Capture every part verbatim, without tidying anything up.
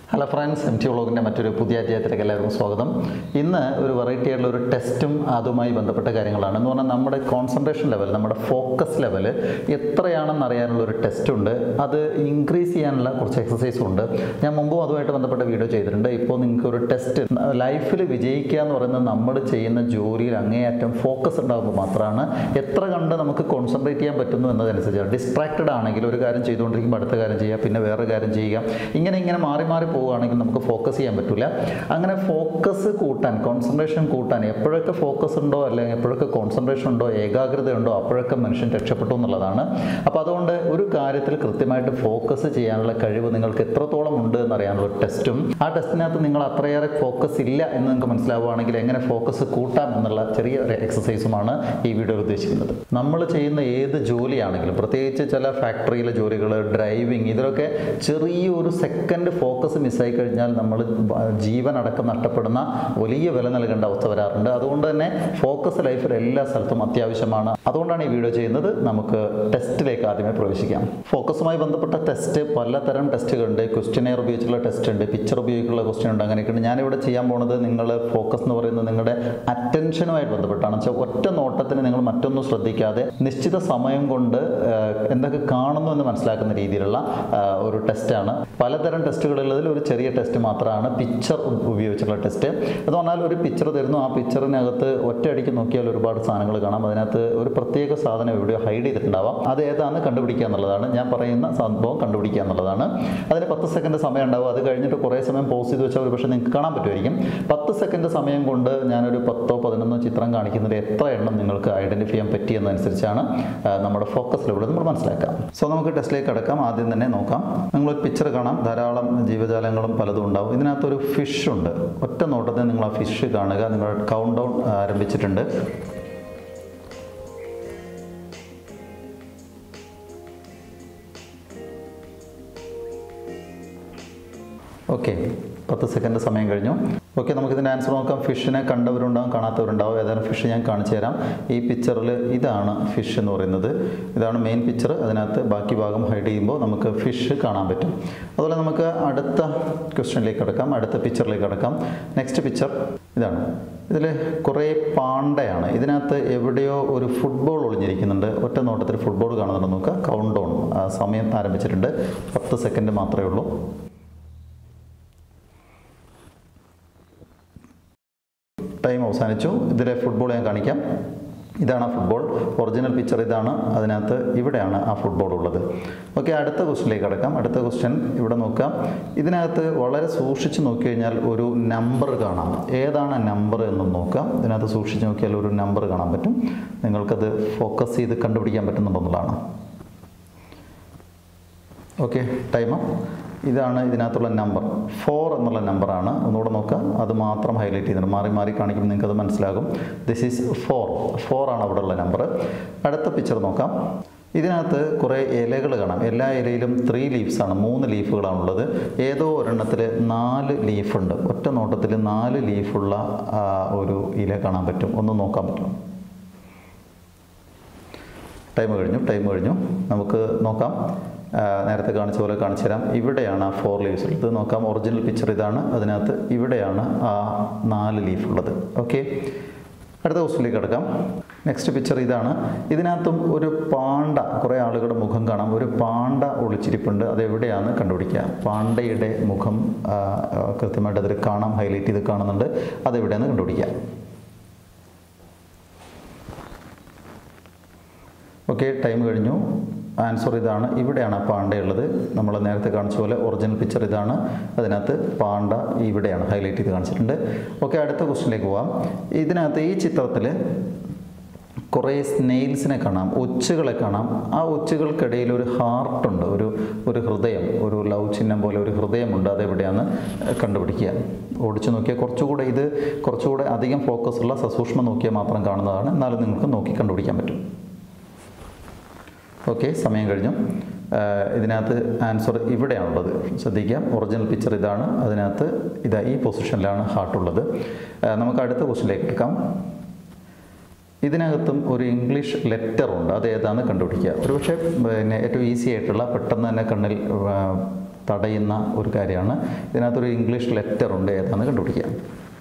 Hello friends, M T വ്ളോഗിൻ്റെ മറ്റൊരു പുതിയ അധ്യായത്തിലേക്ക് എല്ലാവർക്കും സ്വാഗതം. ഇന്ന് ഒരു വെറൈറ്റി ആയിട്ടുള്ള ഒരു ടെസ്റ്റും അതുമായി ബന്ധപ്പെട്ട കാര്യങ്ങളാണ്. എന്ന് പറഞ്ഞാൽ നമ്മുടെ കോൺസെൻട്രേഷൻ ലെവൽ, നമ്മുടെ ഫോക്കസ് ലെവൽ എത്രയാണെന്ന് അറിയാനുള്ള ഒരു ടെസ്റ്റ് ഉണ്ട്. അത് ഇൻക്രീസ് ചെയ്യാനുള്ള കുറച്ച് എക്സസൈസും ഉണ്ട്. ഞാൻ മുമ്പും അതുമായിട്ട് ബന്ധപ്പെട്ട വീഡിയോ ചെയ്തിട്ടുണ്ട്. ഇപ്പോൾ നിങ്ങൾക്ക് ഒരു ടെസ്റ്റ് ലൈഫിൽ വിജയിക്കുക എന്ന് പറയുന്നത് നമ്മൾ ചെയ്യുന്ന ജോലിയിൽ അങ്ങേയറ്റം ഫോക്കസ് ഉണ്ടാകുമ്പോൾ മാത്രമാണ്. എത്ര കണ്ട് നമുക്ക് കോൺസെൻട്രേറ്റ് ചെയ്യാൻ പറ്റുന്നു എന്നതനുസരിച്ചാണ്. ഡിസ്ട്രാക്റ്റഡ് ആണെങ്കിൽ ഒരു കാര്യം ചെയ്തുകൊണ്ടിരിക്കുമ്പോൾ അടുത്ത കാര്യം ചെയ്യുക, പിന്നെ വേറെ കാര്യം ചെയ്യുക, ഇങ്ങനെ ഇങ്ങനെ മാറി മാറി പോവുകയാണെങ്കിൽ നമുക്ക് ഫോക്കസ് ചെയ്യാൻ പറ്റില്ല. അങ്ങനെ ഫോക്കസ് കൂട്ടാൻ, കോൺസെൻട്രേഷൻ കൂട്ടാൻ, എപ്പോഴൊക്കെ ഫോക്കസ് ഉണ്ടോ അല്ലെങ്കിൽ എപ്പോഴൊക്കെ കോൺസെൻട്രേഷൻ ഉണ്ടോ, ഏകാഗ്രത ഉണ്ടോ, അപ്പോഴൊക്കെ മനുഷ്യൻ രക്ഷപ്പെട്ടു എന്നുള്ളതാണ്. അപ്പോൾ അതുകൊണ്ട് ഒരു കാര്യത്തിൽ കൃത്യമായിട്ട് ഫോക്കസ് ചെയ്യാനുള്ള കഴിവ് നിങ്ങൾക്ക് എത്രത്തോളം ഉണ്ട് എന്നറിയാനുള്ള ഒരു ടെസ്റ്റും, ആ ടെസ്റ്റിനകത്ത് നിങ്ങൾ അത്രയേറെ ഫോക്കസ് ഇല്ല എന്ന് നിങ്ങൾക്ക് മനസ്സിലാവുകയാണെങ്കിൽ എങ്ങനെ ഫോക്കസ് കൂട്ടാം എന്നുള്ള ചെറിയ ഒരു എക്സസൈസുമാണ് ഈ വീഡിയോയിൽ ഉദ്ദേശിക്കുന്നത്. നമ്മൾ ചെയ്യുന്ന ഏത് ജോലിയാണെങ്കിലും, പ്രത്യേകിച്ച് ചില ഫാക്ടറിയിലെ ജോലികൾ, ഡ്രൈവിംഗ്, ഇതിലൊക്കെ ചെറിയൊരു സെക്കൻഡ് ഫോക്കസ് മിസ്സായി കഴിഞ്ഞാൽ നമ്മൾ ജീവൻ അടക്കം നഷ്ടപ്പെടുന്ന വലിയ വില നൽകേണ്ട അവസ്ഥ വരാറുണ്ട്. അതുകൊണ്ട് തന്നെ ഫോക്കസ് ലൈഫിൽ എല്ലാ സ്ഥലത്തും അത്യാവശ്യമാണ്. അതുകൊണ്ടാണ് ഈ വീഡിയോ ചെയ്യുന്നത്. നമുക്ക് ടെസ്റ്റിലേക്ക് ആദ്യമേ പ്രവേശിക്കാം. ഫോക്കസുമായി ബന്ധപ്പെട്ട ടെസ്റ്റ് പലതരം ടെസ്റ്റുകളുണ്ട്. ക്വസ്റ്റ്യനെയർ ഉപയോഗിച്ചുള്ള ടെസ്റ്റ് ഉണ്ട്, പിക്ചർ ഉപയോഗിച്ചുള്ള ക്വസ്റ്റ്യൻ ഉണ്ട്, അങ്ങനെയൊക്കെയുണ്ട്. ഞാനിവിടെ ചെയ്യാൻ പോകുന്നത്, നിങ്ങൾ ഫോക്കസ് എന്ന് പറയുന്നത് നിങ്ങളുടെ അറ്റൻഷനുമായിട്ട് ബന്ധപ്പെട്ടാണ്. വെച്ചാൽ ഒറ്റ നോട്ടത്തിന് നിങ്ങൾ മറ്റൊന്നും ശ്രദ്ധിക്കാതെ നിശ്ചിത സമയം കൊണ്ട് എന്തൊക്കെ കാണുന്നു എന്ന് മനസ്സിലാക്കുന്ന രീതിയിലുള്ള ഒരു ടെസ്റ്റാണ്. പലതരം ടെസ്റ്റുകളുള്ളതിൽ ഒരു ചെറിയ ടെസ്റ്റ് മാത്രമാണ് പിക്ചർ ഉപയോഗിച്ചുള്ള ടെസ്റ്റ്. എന്ന് പറഞ്ഞാൽ ഒരു പിക്ചർ തരുന്നു, ആ പിക്ചറിനകത്ത് ഒറ്റയടിക്ക് നോക്കിയാൽ ഒരുപാട് സാധനങ്ങൾ കാണാം. അതിനകത്ത് ഒരു പ്രത്യേക സാധനം എവിടെയോ ഹൈഡ് ചെയ്തിട്ടുണ്ടാവാം. അത് ഏതാണെന്ന് കണ്ടുപിടിക്കുക എന്നുള്ളതാണ്. ഞാൻ പറയുന്ന സംഭവം കണ്ടുപിടിക്കുക എന്നുള്ളതാണ്. അതിന് പത്ത് സെക്കൻഡ് സമയം ഉണ്ടാവും. അത് കഴിഞ്ഞിട്ട് കുറേ സമയം പോസ് ചെയ്ത് വെച്ചാൽ ഒരു പക്ഷേ നിങ്ങൾക്ക് കാണാൻ പറ്റുമായിരിക്കും. പത്ത് സെക്കൻഡ് സമയം കൊണ്ട് ഞാനൊരു പത്തോ പതിനൊന്നോ ചിത്രം കാണിക്കുന്നത് എത്ര എണ്ണം നിങ്ങൾക്ക് ഐഡൻറ്റിഫൈ ചെയ്യാൻ പറ്റിയെന്നനുസരിച്ചാണ് നമ്മുടെ ഫോക്കസ് ലെവൽ നമ്മൾ മനസ്സിലാക്കാം. സോ നമുക്ക് ടെസ്റ്റിലേക്ക് കിടക്കാം. ആദ്യം തന്നെ നോക്കാം. നിങ്ങളൊരു പിക്ചർ കാണാം, ധാരാളം ജീവജാലങ്ങളും പലതും ഉണ്ടാവും. ഇതിനകത്തൊരു ഫിഷ് ഉണ്ട്. ഒറ്റ നോട്ടത്തിൽ നിങ്ങൾ ആ ഫിഷ് കാണുക. നിങ്ങളുടെ കൗണ്ട് ഡൗൺ ആരംഭിച്ചിട്ടുണ്ട്. ഓക്കെ, പത്ത് സെക്കൻഡ് സമയം കഴിഞ്ഞു. ഓക്കെ, നമുക്കിതിൻ്റെ ആൻസർ നോക്കാം. ഫിഷിനെ കണ്ടവരുണ്ടാവും, കാണാത്തവരുണ്ടാവും. ഏതായാലും ഫിഷ് ഞാൻ കാണിച്ചു തരാം. ഈ പിക്ചറിൽ ഇതാണ് ഫിഷ് എന്ന് പറയുന്നത്. ഇതാണ് മെയിൻ പിക്ചർ. അതിനകത്ത് ബാക്കി ഭാഗം ഹൈഡ് ചെയ്യുമ്പോൾ നമുക്ക് ഫിഷ് കാണാൻ പറ്റും. അതുപോലെ നമുക്ക് അടുത്ത ക്വസ്റ്റ്യനിലേക്ക് കിടക്കാം, അടുത്ത പിക്ചറിലേക്ക് കിടക്കാം. നെക്സ്റ്റ് പിക്ചർ ഇതാണ്. ഇതിൽ കുറേ പാണ്ടയാണ്. ഇതിനകത്ത് എവിടെയോ ഒരു ഫുട്ബോൾ ഒളിഞ്ഞിരിക്കുന്നുണ്ട്. ഒറ്റ നോട്ടത്തിൽ ഫുട്ബോൾ കാണുന്നുണ്ട്. നോക്കുക, കൗണ്ട് ഡൗൺ സമയം ആരംഭിച്ചിട്ടുണ്ട്. പത്ത് സെക്കൻഡ് മാത്രമേ ഉള്ളൂ. ടൈം അവസാനിച്ചു. ഇതിലെ ഫുട്ബോൾ ഞാൻ കാണിക്കാം. ഇതാണ് ആ ഫുട്ബോൾ. ഒറിജിനൽ പിക്ചർ ഇതാണ്. അതിനകത്ത് ഇവിടെയാണ് ആ ഫുട്ബോൾ ഉള്ളത്. ഓക്കെ, അടുത്ത ക്വസ്റ്റ്യനിലേക്ക് കിടക്കാം. അടുത്ത ക്വസ്റ്റ്യൻ ഇവിടെ നോക്കാം. ഇതിനകത്ത് വളരെ സൂക്ഷിച്ച് നോക്കി കഴിഞ്ഞാൽ ഒരു നമ്പർ കാണാം. ഏതാണ് നമ്പർ എന്നും നോക്കാം. ഇതിനകത്ത് സൂക്ഷിച്ച് നോക്കിയാൽ ഒരു നമ്പർ കാണാൻ പറ്റും. നിങ്ങൾക്കത് ഫോക്കസ് ചെയ്ത് കണ്ടുപിടിക്കാൻ പറ്റുന്നുണ്ടെന്നുള്ളതാണ്. Okay, time. ഇതാണ് ഇതിനകത്തുള്ള നമ്പർ. ഫോർ എന്നുള്ള നമ്പറാണ്. ഒന്നുകൂടെ നോക്കാം. അത് മാത്രം ഹൈലൈറ്റ് ചെയ്യുന്നുണ്ട്. മാറി മാറി കാണിക്കുമ്പോൾ നിങ്ങൾക്കത് മനസ്സിലാകും. This is four. ഫോർ ആണ് അവിടെ ഉള്ള നമ്പർ. അടുത്ത പിക്ചർ നോക്കാം. ഇതിനകത്ത് കുറേ ഇലകൾ കാണാം. എല്ലാ ഇലയിലും ത്രീ ലീവ്സാണ്, മൂന്ന് ലീഫുകളാണുള്ളത്. ഏതോ ഒരെണ്ണത്തിൽ നാല് ലീഫുണ്ട്. ഒറ്റ നോട്ടത്തിൽ നാല് ലീഫുള്ള ഒരു ഇല കാണാൻ പറ്റും. ഒന്ന് നോക്കാൻ പറ്റും. ടൈം കഴിഞ്ഞു. ടൈം കഴിഞ്ഞു. നമുക്ക് നോക്കാം. നേരത്തെ കാണിച്ച പോലെ കാണിച്ചു തരാം. ഇവിടെയാണ് ആ ഫോർ ലീവ്സ് ഉള്ളത്. നോക്കാം, ഒറിജിനൽ പിക്ചർ ഇതാണ്. അതിനകത്ത് ഇവിടെയാണ് ആ നാല് ലീഫ് ഉള്ളത്. ഓക്കെ, അടുത്ത ക്വസ്റ്റ്യനിലേക്ക് കിടക്കാം. നെക്സ്റ്റ് പിക്ചർ ഇതാണ്. ഇതിനകത്തും ഒരു പാണ്ട, കുറേ ആളുകളുടെ മുഖം കാണാം. ഒരു പാണ്ട ഒളിച്ചിരിപ്പുണ്ട്. അതെവിടെയാണ് കണ്ടുപിടിക്കുക. പാണ്ടയുടെ മുഖം കൃത്യമായിട്ട് അതിൽ കാണാം, ഹൈലൈറ്റ് ചെയ്ത് കാണുന്നുണ്ട്. അതെവിടെയാണ് കണ്ടുപിടിക്കുക. ഓക്കെ, ടൈം കഴിഞ്ഞു. ആൻസർ ഇതാണ്. ഇവിടെയാണ് പാണ്ടയുള്ളത്. നമ്മൾ നേരത്തെ കാണിച്ച പോലെ ഒറിജിനൽ പിക്ചർ ഇതാണ്. അതിനകത്ത് പാണ്ട ഇവിടെയാണ് ഹൈലൈറ്റ് ചെയ്ത് കാണിച്ചിട്ടുണ്ട്. ഓക്കെ, അടുത്ത ക്വസ്റ്റ്യനിലേക്ക് പോവാം. ഇതിനകത്ത് ഈ ചിത്രത്തിൽ കുറേ സ്നെയിൽസിനെ കാണാം, ഒച്ചുകളെ കാണാം. ആ ഒച്ചുകൾക്കിടയിൽ ഒരു ഹാർട്ടുണ്ട്, ഒരു ഒരു ഹൃദയം, ഒരു ലവ് ചിഹ്നം പോലെ ഒരു ഹൃദയമുണ്ട്. അതെവിടെയാണ് കണ്ടുപിടിക്കുക. ഓടിച്ചു നോക്കിയാൽ കുറച്ചുകൂടെ, ഇത് കുറച്ചുകൂടെ അധികം ഫോക്കസുള്ള, സസൂക്ഷ്മം നോക്കിയാൽ മാത്രം കാണുന്നതാണ്. എന്നാലും നിങ്ങൾക്ക് നോക്കി കണ്ടുപിടിക്കാൻ പറ്റും. ഓക്കെ, സമയം കഴിഞ്ഞു. ഇതിനകത്ത് ആൻസർ ഇവിടെയാണുള്ളത്. ശ്രദ്ധിക്കാം, ഒറിജിനൽ പിക്ചർ ഇതാണ്. അതിനകത്ത് ഇതാ ഈ പൊസിഷനിലാണ് ഹാർട്ടുള്ളത്. നമുക്ക് അടുത്ത ക്വസ്റ്റ്യനിലേക്ക് എടുക്കാം. ഇതിനകത്തും ഒരു ഇംഗ്ലീഷ് ലെറ്റർ ഉണ്ട്. അത് ഏതാണെന്ന് കണ്ടുപിടിക്കുക. ഒരുപക്ഷെ പിന്നെ ഏറ്റവും ഈസി ആയിട്ടുള്ള, പെട്ടെന്ന് തന്നെ കണ്ണിൽ തടയുന്ന ഒരു കാര്യമാണ്. ഇതിനകത്തൊരു ഇംഗ്ലീഷ് ലെറ്റർ ഉണ്ട്, ഏതാണെന്ന് കണ്ടുപിടിക്കുക.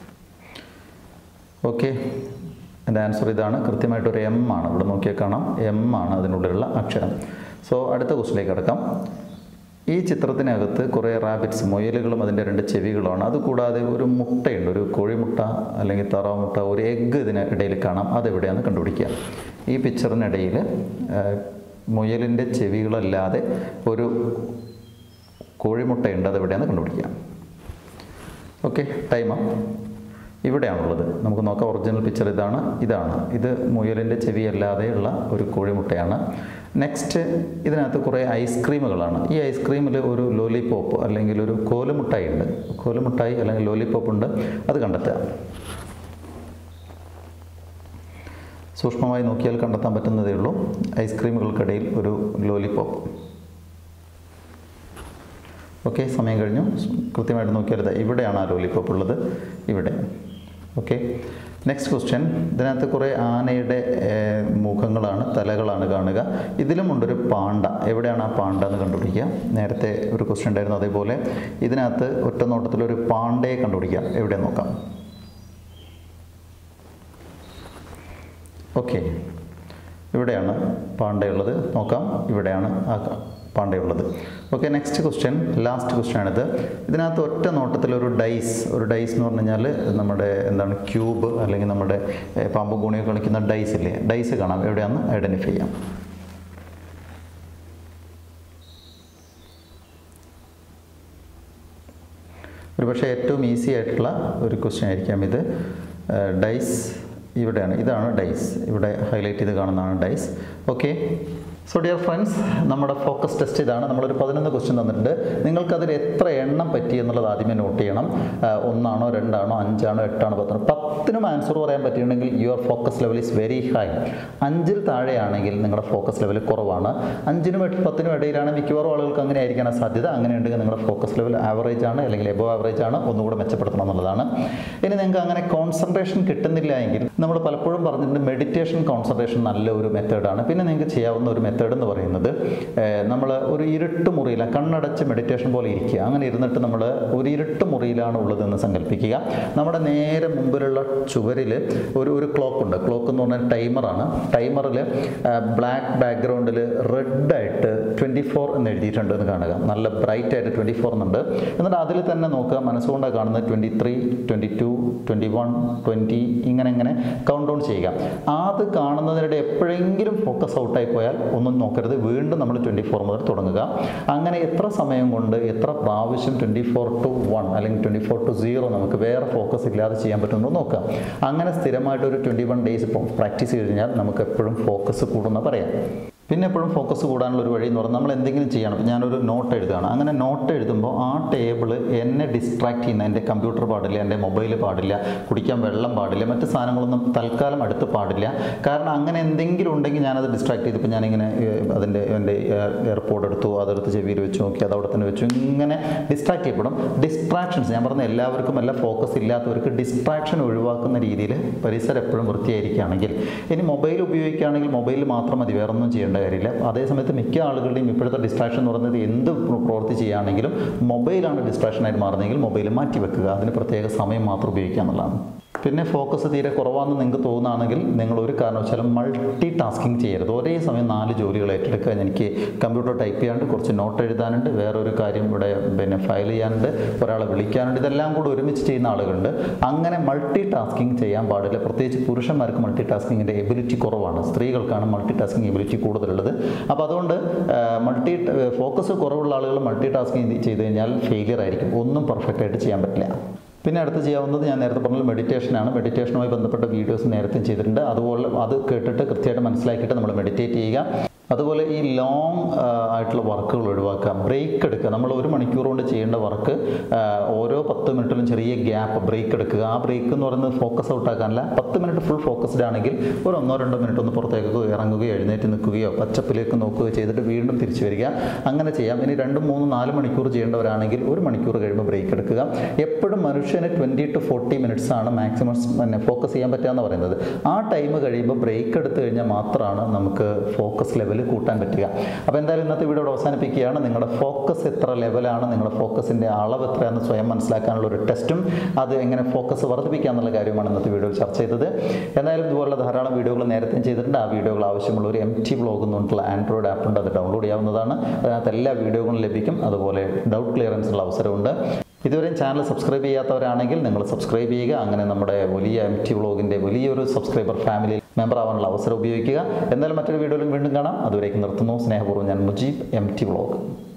ഓക്കെ, എൻ്റെ ആൻസർ ഇതാണ്. കൃത്യമായിട്ടൊരു എം ആണ്, ഇവിടെ നോക്കിയാൽ കാണാം, എം ആണ് അതിനുള്ളിലുള്ള അക്ഷരം. സോ അടുത്ത ക്വസ്റ്റിലേക്ക് കിടക്കാം. ഈ ചിത്രത്തിനകത്ത് കുറേ റാബിറ്റ്സ്, മുയലുകളും അതിൻ്റെ രണ്ട് ചെവികളുമാണ്. അതുകൂടാതെ ഒരു മുട്ടയുണ്ട്, ഒരു കോഴിമുട്ട അല്ലെങ്കിൽ താറാവ് മുട്ട, ഒരു എഗ്ഗ് ഇതിന് ഇടയിൽ കാണാം. അതെവിടെയാണെന്ന് കണ്ടുപിടിക്കുക. ഈ പിക്ചറിനിടയിൽ മുയലിൻ്റെ ചെവികളല്ലാതെ ഒരു കോഴിമുട്ടയുണ്ട്, അതെവിടെയാണെന്ന് കണ്ടുപിടിക്കുക. Okay, time up. ഇവിടെയാണുള്ളത്. നമുക്ക് നോക്കാം. ഒറിജിനൽ പിക്ചർ ഇതാണ്. ഇതാണ് ഇത് മുയലിൻ്റെ ചെവിയല്ലാതെയുള്ള ഒരു കോഴിമുട്ടയാണ്. നെക്സ്റ്റ്, ഇതിനകത്ത് കുറേ ഐസ്ക്രീമുകളാണ്. ഈ ഐസ്ക്രീമിൽ ഒരു ലോലിപോപ്പ് അല്ലെങ്കിൽ ഒരു കോലുമുട്ടായി ഉണ്ട്. കോലുമുട്ടായി അല്ലെങ്കിൽ ലോലിപോപ്പ് ഉണ്ട്, അത് കണ്ടെത്തുക. സൂക്ഷ്മമായി നോക്കിയാൽ കണ്ടെത്താൻ പറ്റുന്നതേ ഉള്ളൂ. ഐസ്ക്രീമുകൾക്കിടയിൽ ഒരു ലോലിപോപ്പ്. ഓക്കെ, സമയം കഴിഞ്ഞു. കൃത്യമായിട്ട് നോക്കിയാൽ ഇവിടെയാണ് ആ ലോലിപോപ്പ് ഉള്ളത്, ഇവിടെ. Okay, next question. ഇതിനകത്ത് കുറേ ആനയുടെ മുഖങ്ങളാണ്, തലകളാണ് കാണുക. ഇതിലുമുണ്ടൊരു പാണ്ട. എവിടെയാണ് ആ പാണ്ട എന്ന് കണ്ടുപിടിക്കുക. നേരത്തെ ഒരു ക്വസ്റ്റ്യൻ ഉണ്ടായിരുന്നു, അതേപോലെ ഇതിനകത്ത് ഒറ്റ നോട്ടത്തിലൊരു പാണ്ടയെ കണ്ടുപിടിക്കുക. എവിടെ നോക്കാം. ഓക്കെ, ഇവിടെയാണ് പാണ്ടയുള്ളത്. നോക്കാം, ഇവിടെയാണ് ആ പാണ്ടയുള്ളത്. Okay, next question, last question ആണിത്. ഇതിനകത്ത് ഒറ്റ നോട്ടത്തിലൊരു ഡൈസ്, ഒരു ഡൈസ് എന്ന് പറഞ്ഞു കഴിഞ്ഞാൽ നമ്മുടെ എന്താണ് ക്യൂബ് അല്ലെങ്കിൽ നമ്മുടെ പാമ്പും കൂണിയൊക്കെ കളിക്കുന്ന ഡൈസ് ഇല്ലേ, ഡൈസ് കാണാം. എവിടെയാണെന്ന് ഐഡൻറ്റിഫൈ ചെയ്യാം. ഒരു പക്ഷേ ഏറ്റവും ഈസി ആയിട്ടുള്ള ഒരു ക്വസ്റ്റ്യൻ ആയിരിക്കാം ഇത്. ഡൈസ് ഇവിടെയാണ്, ഇതാണ് ഡൈസ്. ഇവിടെ ഹൈലൈറ്റ് ചെയ്ത് കാണുന്നതാണ് dice. Okay, so dear friends, നമ്മുടെ ഫോക്കസ് ടെസ്റ്റ് ഇതാണ്. നമ്മളൊരു പതിനൊന്ന് ക്വസ്റ്റ്യൻ തന്നിട്ടുണ്ട്. നിങ്ങൾക്കതിൽ എത്ര എണ്ണം പറ്റി എന്നുള്ളത് ആദ്യമേ നോട്ട് ചെയ്യണം. ഒന്നാണോ രണ്ടാണോ അഞ്ചാണോ എട്ടാണോ പത്താണോ. പത്തിനും ആൻസർ പറയാൻ പറ്റിയിട്ടുണ്ടെങ്കിൽ your focus level is very high. അഞ്ചിൽ താഴെയാണെങ്കിൽ നിങ്ങളുടെ ഫോക്കസ് ലെവൽ കുറവാണ്. അഞ്ചിനും എട്ട് പത്തിനും ഇടയിലാണ് മിക്കവാറും ആളുകൾക്ക് അങ്ങനെ ആയിരിക്കാനാണ് സാധ്യത. അങ്ങനെയുണ്ടെങ്കിൽ നിങ്ങളുടെ ഫോക്കസ് ലെവൽ ആവറേജ് ആണ് അല്ലെങ്കിൽ എബോ ആവറേജ് ആണ്, ഒന്നുകൂടെ മെച്ചപ്പെടുത്തണം എന്നുള്ളതാണ്. ഇനി നിങ്ങൾക്ക് അങ്ങനെ കോൺസെൻട്രേഷൻ കിട്ടുന്നില്ല എങ്കിൽ നമ്മൾ പലപ്പോഴും പറഞ്ഞിട്ടുണ്ട് മെഡിറ്റേഷൻ കോൺസെൻട്രേഷൻ നല്ല ഒരു മെത്തേഡാണ്. പിന്നെ നിങ്ങൾക്ക് ചെയ്യാവുന്ന ഒരു മെത്തേഡ് എന്ന് പറയുന്നത്, നമ്മൾ ഒരു ഇരുട്ട് മുറിയിൽ കണ്ണടച്ച് മെഡിറ്റേഷൻ പോലെ ഇരിക്കുക. അങ്ങനെ ഇരുന്നിട്ട് നമ്മൾ ഒരു ഇരുട്ട് മുറിയിലാണ് ഉള്ളതെന്ന് സങ്കല്പിക്കുക. നമ്മുടെ നേരെ മുമ്പിലുള്ള ചുവരിൽ ഒരു ഒരു ക്ലോക്ക് ഉണ്ട്. ക്ലോക്ക് എന്ന് പറഞ്ഞാൽ ടൈമറാണ്. ടൈമറിൽ ബ്ലാക്ക് ബാക്ക്ഗ്രൗണ്ടിൽ റെഡായിട്ട് ട്വൻറ്റി ഫോർ എന്ന് എഴുതിയിട്ടുണ്ട് എന്ന് കാണുക. നല്ല ബ്രൈറ്റ് ആയിട്ട് ട്വൻറ്റി ഫോർ എന്നുണ്ട്. എന്നിട്ട് അതിൽ തന്നെ നോക്കുക, മനസ്സുകൊണ്ടാണ് കാണുന്നത്. Twenty three twenty two twenty one twenty ഇങ്ങനെ ഇങ്ങനെ കൗണ്ട് ഡൗൺ ചെയ്യുക. അത് കാണുന്നതിനിടെ എപ്പോഴെങ്കിലും ഫോക്കസ് ഔട്ടായി പോയാൽ ഒന്നും നോക്കരുത്, വീണ്ടും നമ്മൾ ട്വൻറ്റി ഫോർ മുതൽ തുടങ്ങുക. അങ്ങനെ എത്ര സമയം കൊണ്ട് എത്ര പ്രാവശ്യം ട്വൻറ്റി ഫോർ ടു വൺ അല്ലെങ്കിൽ ട്വൻറ്റി ഫോർ ടു സീറോ നമുക്ക് വേറെ ഫോക്കസ് ഇല്ലാതെ ചെയ്യാൻ പറ്റുമെന്ന് നോക്കാം. അങ്ങനെ സ്ഥിരമായിട്ട് ഒരു ട്വൻറ്റി വൺ ഡേയ്സ് ഇപ്പോൾ പ്രാക്ടീസ് ചെയ്ത് കഴിഞ്ഞാൽ നമുക്ക് എപ്പോഴും ഫോക്കസ് കൂടുമെന്ന് പറയാം. പിന്നെ എപ്പോഴും ഫോക്കസ് കൂടാനുള്ള ഒരു വഴി എന്ന് പറഞ്ഞാൽ നമ്മൾ എന്തെങ്കിലും ചെയ്യണം. ഇപ്പോൾ ഞാനൊരു നോട്ട് എഴുതുകയാണ്. അങ്ങനെ നോട്ട് എഴുതുമ്പോൾ ആ ടേബിൾ എന്നെ ഡിസ്ട്രാക്ട് ചെയ്യുന്ന, എൻ്റെ കമ്പ്യൂട്ടർ പാടില്ല, എൻ്റെ മൊബൈൽ പാടില്ല, കുടിക്കാൻ വെള്ളം പാടില്ല, മറ്റ് സാധനങ്ങളൊന്നും തൽക്കാലം അടുത്ത് പാടില്ല. കാരണം അങ്ങനെ എന്തെങ്കിലും ഉണ്ടെങ്കിൽ ഞാനത് ഡിസ്ട്രാക്ട് ചെയ്തിപ്പോൾ ഞാനിങ്ങനെ അതിൻ്റെ എൻ്റെ എയർപോർട്ട് എടുത്തു, അതെടുത്ത് ചെവിയിൽ വെച്ച് നോക്കി, അത് അവിടെ തന്നെ വെച്ചു, ഇങ്ങനെ ഡിസ്ട്രാക്ട് ചെയ്യപ്പെടും. ഡിസ്ട്രാക്ഷൻസ് ഞാൻ പറഞ്ഞ എല്ലാവർക്കും അല്ല, ഫോക്കസ് ഇല്ലാത്തവർക്ക് ഡിസ്ട്രാക്ഷൻ ഒഴിവാക്കുന്ന രീതിയിൽ പരിസരം എപ്പോഴും വൃത്തിയായിരിക്കുകയാണെങ്കിൽ. ഇനി മൊബൈൽ ഉപയോഗിക്കുകയാണെങ്കിൽ മൊബൈലിൽ മാത്രം മതി, വേറൊന്നും ചെയ്യേണ്ട കാര്യമില്ല. അതേസമയത്ത് മിക്ക ആളുകളുടെയും ഇപ്പോഴത്തെ ഡിസ്ട്രാക്ഷൻ എന്ന് പറയുന്നത് എന്ത് പ്രവൃത്തി ചെയ്യുകയാണെങ്കിലും മൊബൈലാണ് ഡിസ്ട്രാക്ഷനായിട്ട് മാറുന്നതെങ്കിൽ മൊബൈൽ മാറ്റി വെക്കുക. അതിന് പ്രത്യേക സമയം മാത്രം ഉപയോഗിക്കുക എന്നുള്ളതാണ്. പിന്നെ ഫോക്കസ് തീരെ കുറവാണെന്ന് നിങ്ങൾക്ക് തോന്നുകയാണെങ്കിൽ നിങ്ങൾ ഒരു കാരണവശാലും മൾട്ടി ടാസ്കിങ് ചെയ്യരുത്. ഒരേ സമയം നാല് ജോലികൾ ഏറ്റെടുക്കുക. എനിക്ക് കമ്പ്യൂട്ടർ ടൈപ്പ് ചെയ്യാനുണ്ട്, കുറച്ച് നോട്ട് എഴുതാനുണ്ട്, വേറൊരു കാര്യം ഇവിടെ പിന്നെ ഫയൽ ചെയ്യാനുണ്ട്, ഒരാളെ വിളിക്കാനുണ്ട്, ഇതെല്ലാം കൂടി ഒരുമിച്ച് ചെയ്യുന്ന ആളുകളുണ്ട്. അങ്ങനെ മൾട്ടി ടാസ്കിങ് ചെയ്യാൻ പാടില്ല. പ്രത്യേകിച്ച് പുരുഷന്മാർക്ക് മൾട്ടി ടാസ്കിങ്ങിൻ്റെ എബിലിറ്റി കുറവാണ്, സ്ത്രീകൾക്കാണ് മൾട്ടി ടാസ്കിങ് എബിലിറ്റി കൂടുതലുള്ളത്. അപ്പോൾ അതുകൊണ്ട് മൾട്ടി ഫോക്കസ് കുറവുള്ള ആളുകൾ മൾട്ടി ടാസ്കിങ് ചെയ്ത് കഴിഞ്ഞാൽ ഫെയിലിയർ ആയിരിക്കും, ഒന്നും പെർഫെക്റ്റ് ആയിട്ട് ചെയ്യാൻ പറ്റില്ല. പിന്നെ അടുത്ത് ചെയ്യാവുന്നത് ഞാൻ നേരത്തെ പറഞ്ഞ മെഡിറ്റേഷനാണ്. മെഡിറ്റേഷനുമായി ബന്ധപ്പെട്ട വീഡിയോസ് നേരത്തെ ചെയ്തിട്ടുണ്ട്. അതുപോലെ അത് കേട്ടിട്ട് കൃത്യമായിട്ട് മനസ്സിലാക്കിയിട്ട് നമ്മൾ മെഡിറ്റേറ്റ് ചെയ്യുക. അതുപോലെ ഈ ലോങ് ആയിട്ടുള്ള വർക്കുകൾ ഒഴിവാക്കുക, ബ്രേക്ക് എടുക്കുക. നമ്മൾ ഒരു മണിക്കൂർ കൊണ്ട് ചെയ്യേണ്ട വർക്ക് ഓരോ പത്ത് മിനിറ്റിലും ചെറിയ ഗ്യാപ്പ് ബ്രേക്ക് എടുക്കുക. ആ ബ്രേക്ക് എന്ന് പറയുന്നത് ഫോക്കസ് ഔട്ട് ആക്കാനല്ല. പത്ത് മിനിറ്റ് ഫുൾ ഫോക്കസ്ഡ് ആണെങ്കിൽ ഒരു ഒന്നോ രണ്ടോ മിനിറ്റ് ഒന്ന് പുറത്തേക്ക് ഇറങ്ങുകയോ എഴുന്നേറ്റ് നിൽക്കുകയോ പച്ചപ്പിലേക്ക് നോക്കുകയോ ചെയ്തിട്ട് വീണ്ടും തിരിച്ചു വരിക. അങ്ങനെ ചെയ്യാം. ഇനി രണ്ട് മൂന്ന് നാല് മണിക്കൂർ ചെയ്യേണ്ടവരാണെങ്കിൽ ഒരു മണിക്കൂർ കഴിയുമ്പോൾ ബ്രേക്ക് എടുക്കുക. എപ്പോഴും മനുഷ്യന് ട്വൻറ്റി ടു ഫോർട്ടി മിനിറ്റ്സ് ആണ് മാക്സിമം പിന്നെ ഫോക്കസ് ചെയ്യാൻ പറ്റുക എന്ന് പറയുന്നത്. ആ ടൈം കഴിയുമ്പോൾ ബ്രേക്ക് എടുത്തു കഴിഞ്ഞാൽ മാത്രമാണ് നമുക്ക് ഫോക്കസ് ലെവൽ ലെവൽ കൂട്ടാൻ പറ്റുക. അപ്പോൾ എന്തായാലും ഇന്നത്തെ വീഡിയോ അവസാനിപ്പിക്കുകയാണ്. നിങ്ങളുടെ ഫോക്കസ് എത്ര ലെവലാണ്, നിങ്ങളുടെ ഫോക്കസിൻ്റെ അളവ് എത്രയാണെന്ന് സ്വയം മനസ്സിലാക്കാനുള്ള ഒരു ടെസ്റ്റും അത് എങ്ങനെ ഫോക്കസ് വർദ്ധിപ്പിക്കുക എന്നുള്ള കാര്യമാണ് ഇന്നത്തെ വീഡിയോയിൽ ചർച്ച ചെയ്തത്. എന്തായാലും ഇതുപോലുള്ള ധാരാളം വീഡിയോകൾ നേരത്തെ ചെയ്തിട്ടുണ്ട്. ആ വീഡിയോകൾ ആവശ്യമുള്ള ഒരു എം ടി വ്ലോഗ് എന്നുകൊണ്ടുള്ള ആൻഡ്രോയിഡ് ആപ്പ് ഉണ്ട്, അത് ഡൗൺലോഡ് ചെയ്യാവുന്നതാണ്. അതിനകത്ത് എല്ലാ വീഡിയോകളും ലഭിക്കും. അതുപോലെ ഡൗട്ട് ക്ലിയറൻസ് ഉള്ള അവസരമുണ്ട്. ഇതുവരെയും ചാനൽ സബ്സ്ക്രൈബ് ചെയ്യാത്തവരാണെങ്കിൽ നിങ്ങൾ സബ്സ്ക്രൈബ് ചെയ്യുക. അങ്ങനെ നമ്മുടെ വലിയ എം ടി വ്ലോഗിൻ്റെ വലിയൊരു സബ്സ്ക്രൈബർ ഫാമിലിയിൽ മെമ്പർ ആവാനുള്ള അവസരം ഉപയോഗിക്കുക. എന്തായാലും മറ്റൊരു വീഡിയോയിലും വീണ്ടും കാണാം. അതുവരേക്കും നിർത്തുന്നു. സ്നേഹപൂർവ്വം ഞാൻ മുജീബ്, എം ടി വ്ലോഗ്.